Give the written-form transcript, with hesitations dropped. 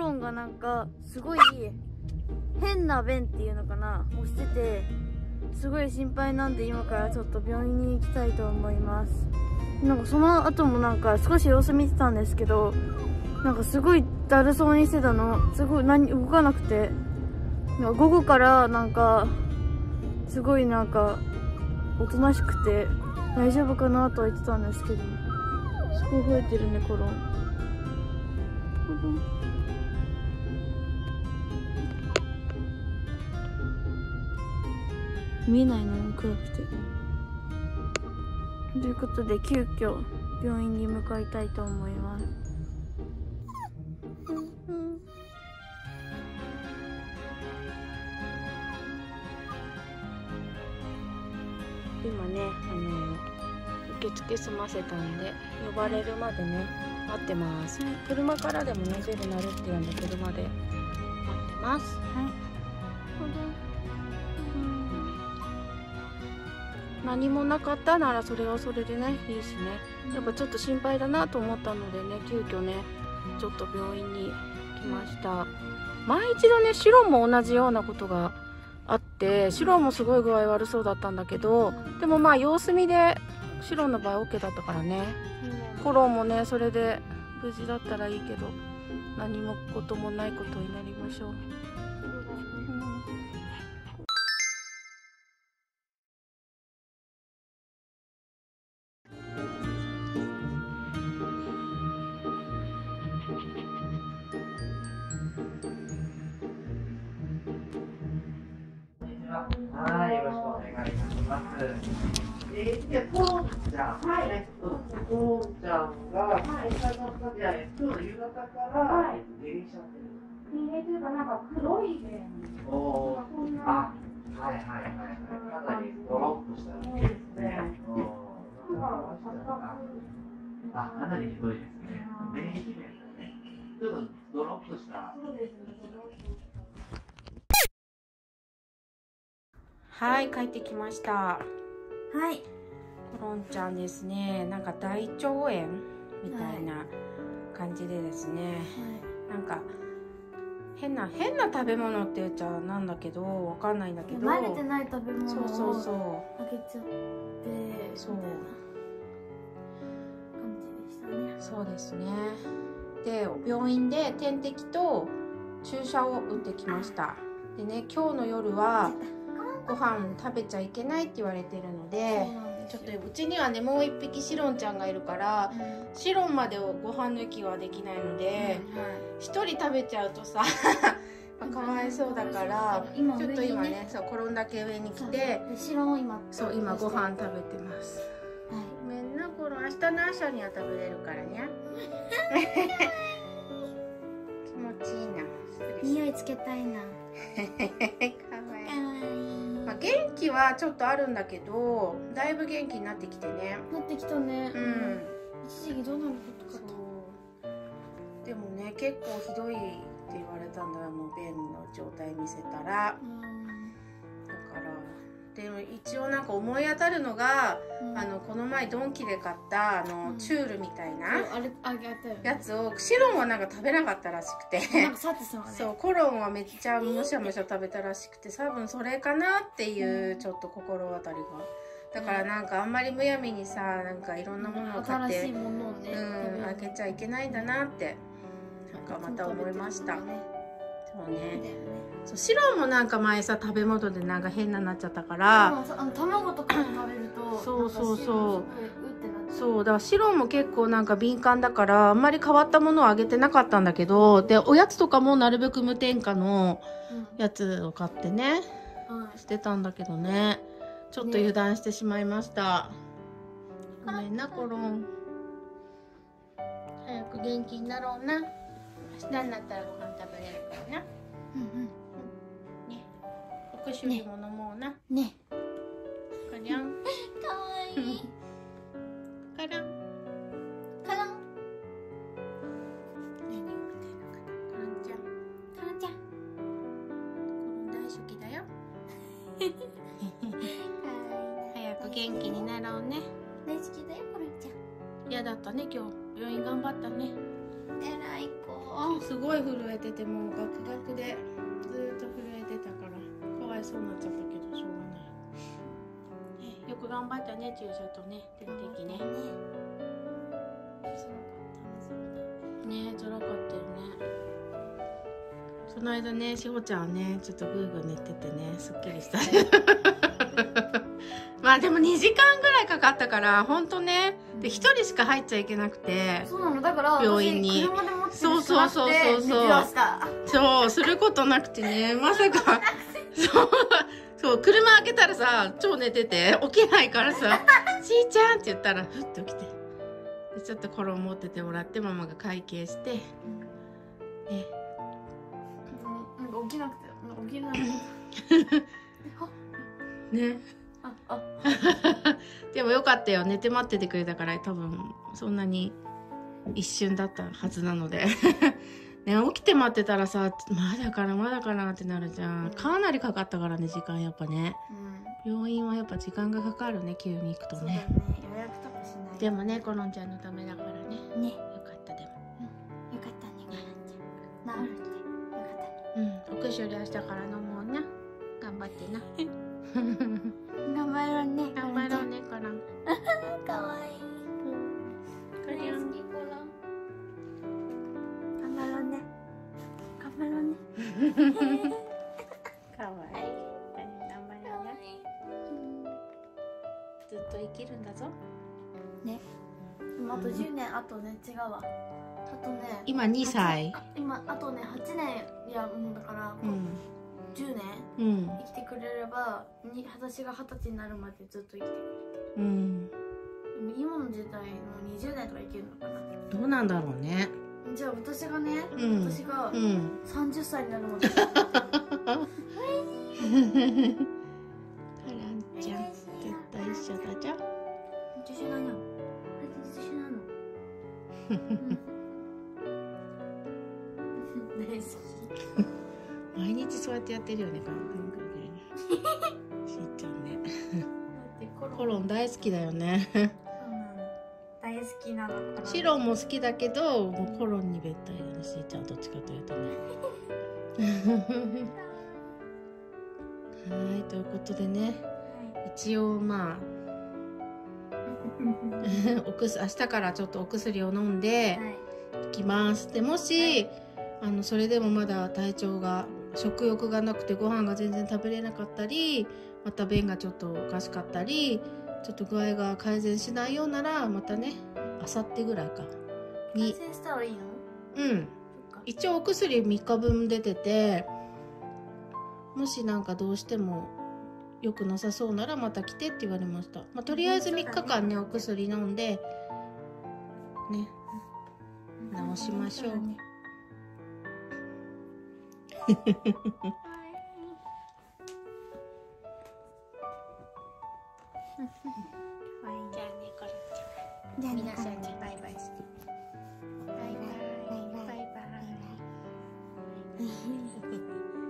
ロンがなんかすごい変な便っていうのかなをしてて、すごい心配なんで今からちょっと病院に行きたいと思います。なんかその後もなんか少し様子見てたんですけど、なんかすごいだるそうにしてたの。すごい動かなくて、なんか午後からなんかすごいなんかおとなしくて大丈夫かなとは言ってたんですけど、すごい増えてるね、コロン。見えないのに暗くて。ということで急遽病院に向かいたいと思います。今ね、受付済ませたんで呼ばれるまでね待ってます。車からでもねベル鳴るって言うんで車で待ってます。はい。何もなかったならそれはそれでねいいしね、やっぱちょっと心配だなと思ったのでね、急遽ねちょっと病院に来ました。前一度ねシロンも同じようなことがあって、シロンもすごい具合悪そうだったんだけど、でもまあ様子見でシロンの場合 OK だったからね、コロンもねそれで無事だったらいいけど、何もこともないことになりましょう。 はい、よろしくお願いいたします。次はコロンちゃん、はいね、コロンちゃんが、はい、今日の夕方から入院しちゃってる。 入院というか、なんか黒い便。 おー、あ、はいはいはいはい、かなりドロッとしたんですね。あ、かなりひどいですね。免疫面ですね。ちょっとドロッとした。そうですね。 はい、帰ってきました。はい。 コロンちゃんですね、なんか大腸炎みたいな感じでですね、はい、なんか変な食べ物って言っちゃなんだけど、わかんないんだけど、 慣れてない食べ物をそうあげちゃって、 そう感じでしたね。 そうですね。で、病院で点滴と注射を打ってきました。でね、今日の夜はご飯食べちゃいけないって言われてるので、ちょっとうちにはねもう一匹シロンちゃんがいるから、シロンまでをご飯抜きはできないので、一人食べちゃうとさかわいそうだから、ちょっと今ね、そう転んだけ上に来て、そう今ご飯食べてます。ごめんなコロン、明日の朝には食べれるからね気持ちいいな。 匂いつけたいな。 まあ、元気はちょっとあるんだけど、だいぶ元気になってきてね。 なってきたね。 うん。 一時期どうなることかと。でもね、結構ひどいって言われたんだ、便の状態見せたら。だからでも一応なんか思い当たるのが、この前ドンキで買ったチュールみたいなやつをシロンはなんか食べなかったらしくて、そうコロンはめっちゃむしゃむしゃ食べたらしくて、多分それかなっていうちょっと心当たりが。だからなんかあんまりむやみにさ、なんかいろんなものを買ってあげちゃいけないんだなってなんかまた思いました。そうね。そうシロンもなんか前さ食べ物でなんか変ななっちゃったから、 卵とか食べるとそうだからシロンも結構なんか敏感だからあんまり変わったものをあげてなかったんだけど、でおやつとかもなるべく無添加のやつを買ってね、してたんだけどね、ちょっと油断してしまいました。ごめんなコロン。早く元気になろうな。明日になったらご飯食べれるからな。ね、お薬も飲もうな。 ね。 かりゃん。かわいい。からん。 からん。 何を見てるのかな。からんちゃん。 からんちゃん。 コロン大好きだよ。早く元気になろうね。 大好きだよコロンちゃん。 嫌だったね今日。病院頑張ったね。 偉い子。 すごい震えてて、もうガクガクでずっと震えてたからかわいそうになっちゃったけどしょうがない。よく頑張ったね、注射とね、点滴ね。ね、辛かったよね。その間ね、しほちゃんはね、ちょっとグーグー寝ててね、すっきりした。まあでも2時間ぐらいかかったから、ほんとね。で、1人しか入っちゃいけなくて。 そうなの、だから病院に。 車で持ってそうそうそうそうそう。そう、することなくてね、まさか。そう、車開けたらさ、超寝てて、起きないからさ、しーちゃんって言ったら、ふっと起きて。でちょっと衣持っててもらって、ママが会計して。 なんか起きなくて、起きない。 ね。でもよかったよ、寝て待っててくれたから、多分そんなに一瞬だったはずなので。ね、起きて待ってたらさ、まだかなまだかなってなるじゃん。かなりかかったからね、時間やっぱね。病院はやっぱ時間がかかるね、急に行くとね。 予約とかしない。 でもね、コロンちゃんのためだからね。 ね、 よかったでも。 よかったね、コロンちゃん。治るってよかったね。 お薬明日から飲もうな。頑張ってな。 頑張ろうね。 頑張ろうね、コロン。 かわいい。大好きコロン。頑張ろうね。頑張ろうね。 かわいい。頑張ろうね。ずっと生きるんだぞ。 ね。でもあと10年、あとね、違うわ。あとね。 今2歳。 今あとね、8年やるんだから。10年、生きてくれれば、私が20歳になるまでずっと生きてくれて、でも今の時代の20年とか生きるのかな。 どうなんだろうね。 じゃあ私がね、私が30歳になるまでカランちゃん絶対一緒だじゃん。一緒なの。一緒なの。大好き。 毎日そうやってやってるよね、しーちゃんね。コロン大好きだよね。 大好きなの。 シロンも好きだけど、もうコロンにべったりだね、しーちゃんどっちかというとね。はい、ということでね、一応まあ明日からちょっとお薬を飲んでいきます。でもしそれでもまだ体調が食欲がなくてご飯が全然食べれなかったり、また便がちょっとおかしかったり、ちょっと具合が改善しないようならまたね、あさってぐらいかに。 改善したらいいの？ 一応お薬3日分出てて、もしなんかどうしても良くなさそうならまた来てって言われました。まあ、とりあえず3日間ね、お薬飲んでね、治しましょう。じゃあね、コロちゃん。皆さんにバイバイして。バイバイ。バイバイ。